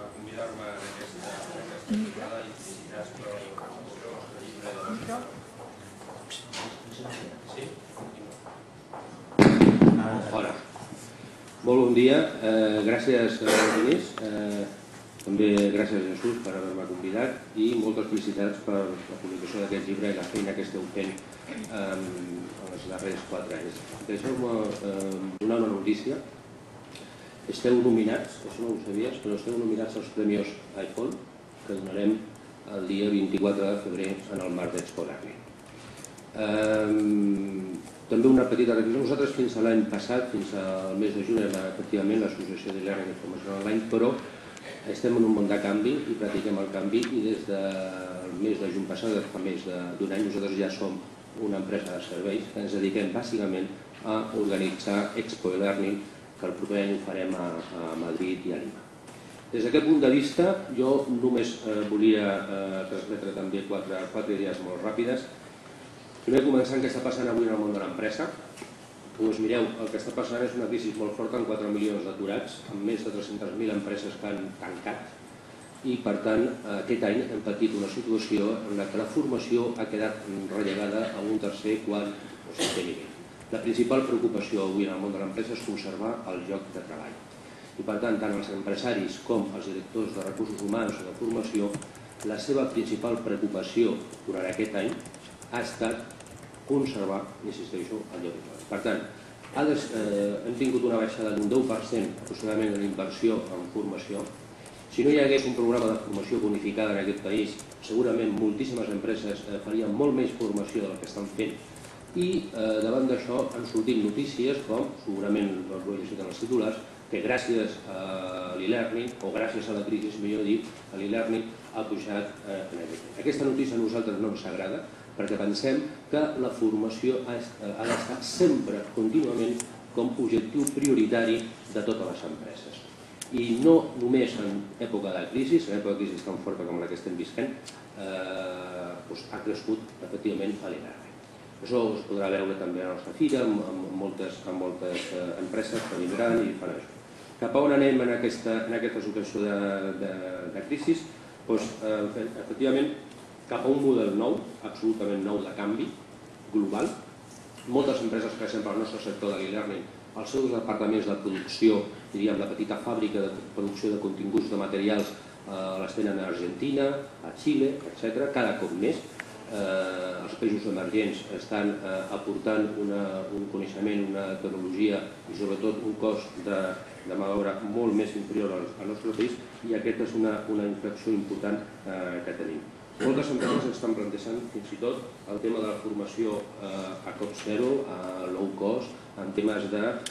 convidar-me en aquesta jornada i felicitats per el nostre llibre de la Sí? Hola. Molt bon dia. Gràcies, Genís. També gràcies a Jesús per haver-me convidat i moltes felicitats per la publicació d'aquest llibre i la feina que esteu fent en els darrers 4 anys. Deixeu-me donar una notícia. Esteu nominats, això no ho sabies, però esteu nominats als Premis iPhone que donarem el dia 24 de febrer en el marc d'Expo Learning. També una petita revisió. Nosaltres fins a l'any passat, fins al mes de juny, érem efectivament l'associació de Learning i Formació Online, però estem en un món de canvi i practiquem el canvi i des del mes de juny passat, fa més d'un any, nosaltres ja som una empresa de serveis que ens dediquem bàsicament a organitzar Expo Learning, que el proper any ho farem a Madrid i a Lima. Des d'aquest punt de vista, jo només volia transmetre també quatre idees molt ràpides. Primer, començant què està passant avui en el món de l'empresa. Com us mireu, el que està passant és una crisi molt forta amb 4 milions d'aturats, amb més de 300.000 empreses que han tancat i, per tant, aquest any hem patit una situació en la que la formació ha quedat rellegada a un tercer, quart o cinquè nivell. La principal preocupació avui en el món de l'empresa és conservar el lloc de treball. I, per tant, tant els empresaris com els directors de recursos humans o de formació, la seva principal preocupació durant aquest any ha estat conservar, insisteixo, el lloc de treball. Per tant, hem tingut una baixada d'un 10% aproximadament en inversió en formació. Si no hi hagués un programa de formació bonificada en aquest país, segurament moltíssimes empreses farien molt més formació del que estan fent. I davant d'això han sortit notícies com, segurament ho he llegit en els titulars, que gràcies a l'e-learning, o gràcies a la crisi, millor dit, l'e-learning ha pujat en aquest. Aquesta notícia a nosaltres no ens agrada, perquè pensem que la formació ha d'estar sempre, contínuament, com a objectiu prioritari de totes les empreses. I no només en època de crisi, en època de crisi tan forta com la que estem visquent, ha crescut, efectivament, l'e-learning. Això es podrà veure també a la nostra fira, amb moltes empreses que vindran i fan això. Cap a on anem en aquesta situació de crisi? Efectivament, cap a un model nou, absolutament nou de canvi global. Moltes empreses, per exemple, al nostre sector de l'e-learning, els seus departaments de producció, diríem la petita fàbrica de producció de continguts de materials, les tenen a Argentina, a Xile, etc. Cada cop més. Els països emergents estan aportant un coneixement, una tecnologia i sobretot un cost de mà d'obra molt més inferior al nostre país i aquesta és una inflexió important que tenim. Moltes empreses estan plantejant fins i tot el tema de la formació a cost zero, a low cost, en temes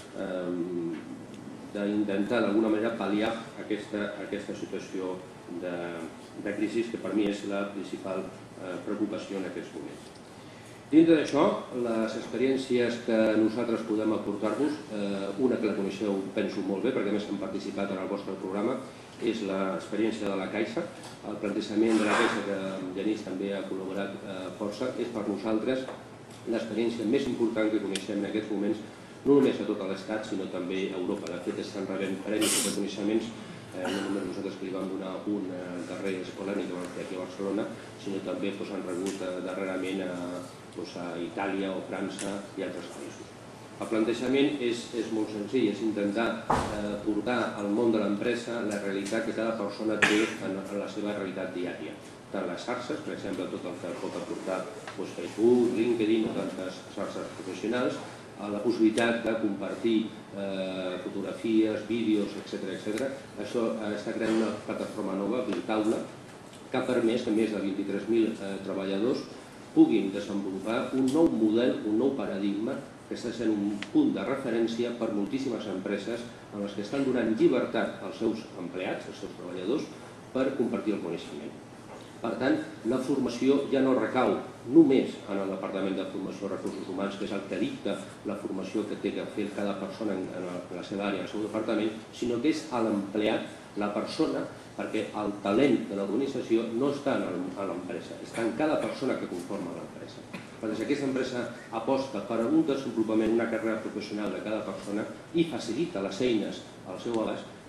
d'intentar d'alguna manera pal·liar aquesta situació de crisi que per mi és la principal preocupació en aquests moments. Dintre d'això, les experiències que nosaltres podem aportar-vos, una que la coneixeu penso molt bé perquè a més hem participat en el vostre programa, és l'experiència de la Caixa. El plantejament de la Caixa, que Genís també ha col·laborat força, és per nosaltres l'experiència més important que coneixem en aquests moments, no només a tot l'Estat, sinó també a Europa. De fet, estan rebent premis de coneixements, no només nosaltres que li vam donar un darrer Expo Learning que vam fer aquí a Barcelona, sinó també han rebut darrerament a Itàlia o França i altres països. El plantejament és molt senzill, és intentar portar al món de l'empresa la realitat que cada persona té en la seva realitat diària. Tant les xarxes, per exemple, tot el que pot aportar Facebook, LinkedIn o tantes xarxes professionals, la possibilitat de compartir fotografies, vídeos, etc. Això està creant una plataforma nova, Virtaula, que ha permès que més de 23.000 treballadors puguin desenvolupar un nou model, un nou paradigma que està sent un punt de referència per moltíssimes empreses en les que estan donant llibertat als seus empleats, als seus treballadors, per compartir el coneixement. Per tant, la formació ja no recau només en el Departament de Formació i Recursos Humans, que és el que dicta la formació que té que fer cada persona en la seva àrea, en el seu departament, sinó que és l'empleat, la persona, perquè el talent de l'organització no està en l'empresa, està en cada persona que conforma l'empresa. Perquè si aquesta empresa aposta per un desenvolupament, una carrera professional de cada persona i facilita les eines al seu abast,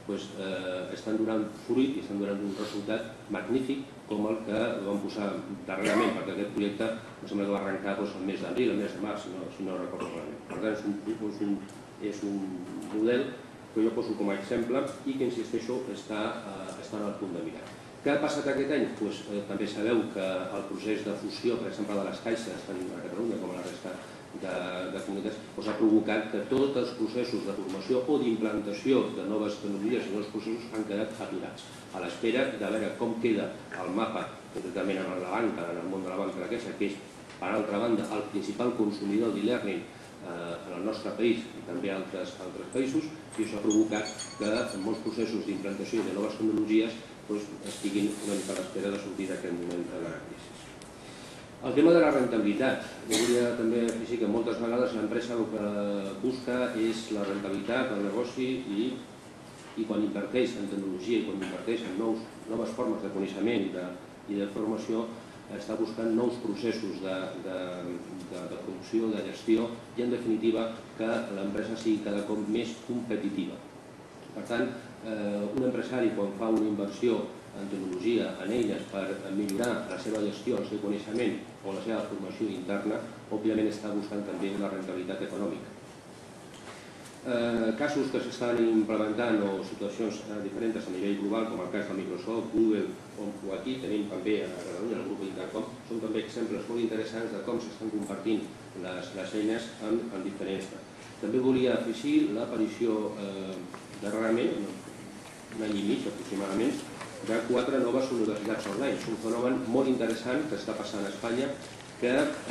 estan donant fruit i estan donant un resultat magnífic com el que vam posar darrerament, perquè aquest projecte em sembla que va arrencar el mes d'abril, el mes de març, si no recordo malament. Per tant, és un model que jo poso com a exemple i que, insisteixo, està en el punt de mirar. Què ha passat aquest any? També sabeu que el procés de fusió, per exemple, de les caixes, tant a Catalunya com a la resta de comunitats, ha provocat que tots els processos de formació o d'implantació de noves tecnologies i nous processos han quedat aturats, a l'espera de veure com queda el mapa, concretament en la banca, en el món de la banca de la caixa, que és, per altra banda, el principal consumidor d'e-learning en el nostre país i també en altres països, i això ha provocat que molts processos d'implantació de noves tecnologies estiguin una mica a l'espera de sortir d'aquest moment de la crisi. El tema de la rentabilitat. Jo volia també afegir que moltes vegades l'empresa el que busca és la rentabilitat, el negoci, i quan inverteix en tecnologia i quan inverteix en noves formes de coneixement i de formació, està buscant nous processos de producció, de gestió i, en definitiva, que l'empresa sigui cada cop més competitiva. Per tant, un empresari, quan fa una inversió en tecnologia, en elles, per millorar la seva gestió, el seu coneixement o la seva formació interna, òbviament està buscant també una rentabilitat econòmica. Casos que s'estan implementant o situacions diferents a nivell global, com el cas de Microsoft, Google o aquí tenim també a Catalunya el grup Intercom, són també exemples molt interessants de com s'estan compartint les eines en diferents. També volia afegir l'aparició darrerament, un any i mig aproximadament, de 4 noves universitats online. És un fenomen molt interessant que està passant a Espanya, que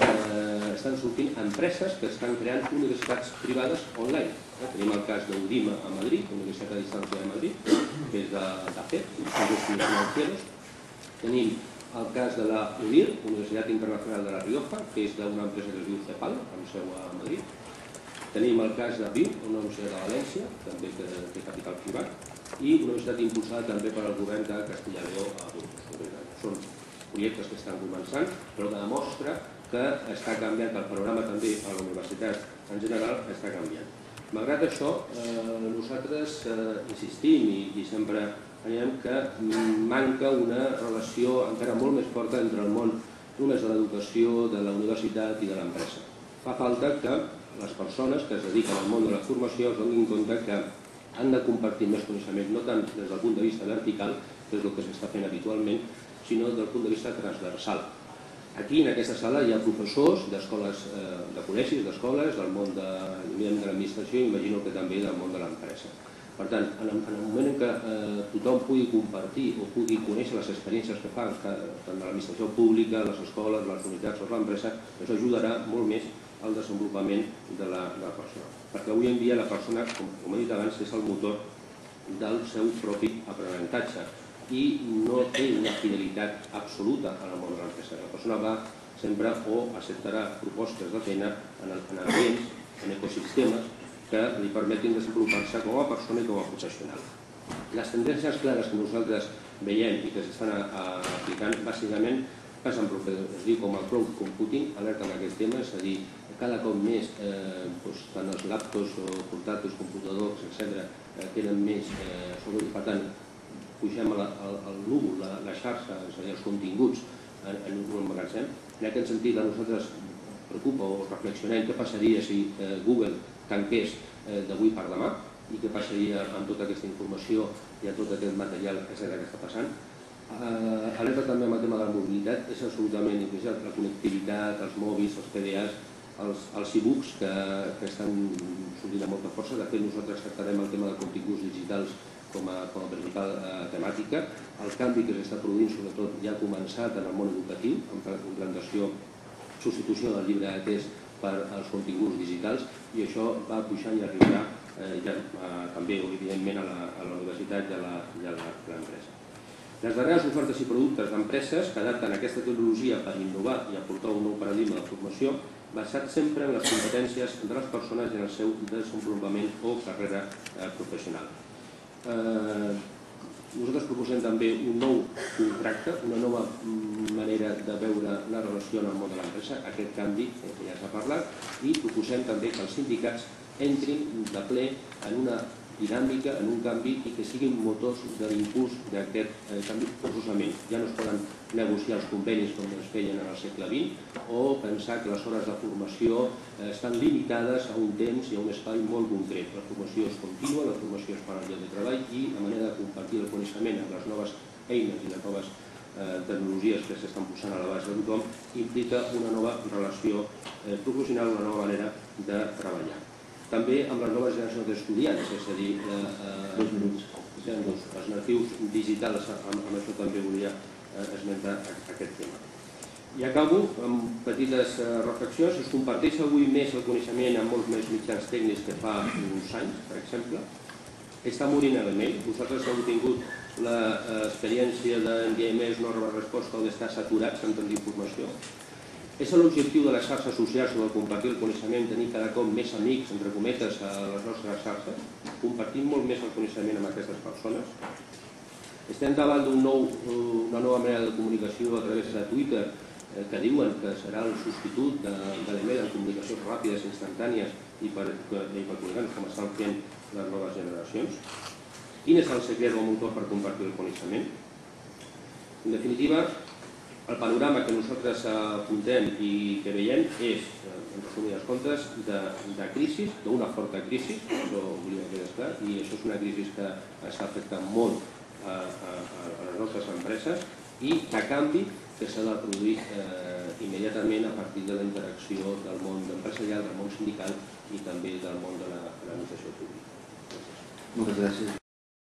estan sortint empreses que estan creant universitats privades online. Tenim el cas d'Udima a Madrid, Universitat a Distància de Madrid, que és d'AFEP, Institutos Financieros. Tenim el cas de la UDIR, Universitat Internacional de la Rioja, que és d'una empresa que es diu CEPAL, amb seu a Madrid. Tenim el cas de VIU, una universitat de València, també que té capital privat, i una universitat impulsada també per al govern de Castilla y León a Burgos. Són projectes que estan començant, però que demostra que està canviant el panorama també a la universitat en general, està canviant. Malgrat això, nosaltres insistim i sempre veiem que manca una relació encara molt més forta entre el món només de l'educació, de la universitat i de l'empresa. Fa falta que les persones que es dediquen al món de la formació es donin compte que han de compartir més coneixement, no tant des del punt de vista vertical, que és el que s'està fent habitualment, sinó des del punt de vista transversal. Aquí, en aquesta sala, hi ha professors d'escoles, de col·legis, d'escoles, del món de l'administració i imagino que també del món de l'empresa. Per tant, en el moment en què tothom pugui compartir o pugui conèixer les experiències que fan, tant de l'administració pública, les escoles, les unitats o l'empresa, això ajudarà molt més al desenvolupament de la persona. Perquè avui en dia la persona, com he dit abans, és el motor del seu propi aprenentatge i no té una fidelitat absoluta en el món de l'empresa. La persona va sempre o acceptarà propostes de feina en ambients, en ecosistemes que li permetin desenvolupar-se com a persona i com a professional. Les tendències clares que nosaltres veiem i que s'estan aplicant bàsicament passen pel que es diu com el cloud computing, alerta en aquest tema, és a dir, cada cop més tant els laptops o portàtils, computadors, etc., tenen més software i per tant pugem al núvol, la xarxa, és a dir, els continguts en un magatzem. En aquest sentit, a nosaltres preocupa o reflexionem què passaria si Google tanqués d'avui per demà i què passaria amb tota aquesta informació i amb tot aquest material que està passant. Alerta també amb el tema de la mobilitat, és absolutament essencial la connectivitat, els mòbils, els PDAs, els e-books que estan sortint amb molta força. De fet, nosaltres tractarem el tema de continguts digitals com a principal temàtica. El canvi que s'està produint, sobretot, ja ha començat en el món educatiu, amb la implantació, substitució del llibre de text per als continguts digitals, i això va puixant i arribarà també, evidentment, a la universitat i a l'empresa. Les darreres ofertes i productes d'empreses que adapten aquesta tecnologia per innovar i aportar un nou paradigma de formació basat sempre en les competències de les persones i en el seu desenvolupament o carrera professional. Nosaltres proposem també un nou contracte, una nova manera de veure la relació en el món de l'empresa, aquest canvi que ja s'ha parlat, i proposem també que els sindicats entrin de ple en una dinàmica, en un canvi i que siguin motors de l'impuls d'aquest canvi forçosament. Ja no es poden negociar els convenis com es feien en el segle XX o pensar que les hores de formació estan limitades a un temps i a un espai molt concret. La formació és contínua, la formació és per al lloc de treball i la manera de compartir el coneixement amb les noves eines i les noves tecnologies que s'estan posant a l'abast de tothom implica una nova relació professional, una nova manera de treballar. També amb les noves generacions d'estudiants, és a dir, els natius digitals, amb això també volia esmentar aquest tema. I acabo amb petites reflexions. Es comparteix avui més el coneixement amb molts més mitjans tècnics que fa uns anys, per exemple. Està morint l'email. Vosaltres heu tingut l'experiència d'enviar emails, no rebre resposta o d'estar saturats amb tanta informació. És l'objectiu de les xarxes socials o de compartir el coneixement, tenir cada cop més amics, entre cometes, a les nostres xarxes, compartim molt més el coneixement amb aquestes persones. Estem davant d'una nova manera de comunicació a través de Twitter, que diuen que serà el substitut de l'email en comunicacions ràpides, instantànies i per comunicar com estan fent les noves generacions. Quin és el secret o el motor per compartir el coneixement? En definitiva, el panorama que nosaltres apuntem i que veiem és, en resumides comptes, de crisi, d'una forta crisi, això volia quedar clar, i això és una crisi que està afectant molt a les nostres empreses i de canvi que s'ha de produir immediatament a partir de la interacció del món empresarial, del món sindical i també del món de l'administració pública. Moltes gràcies.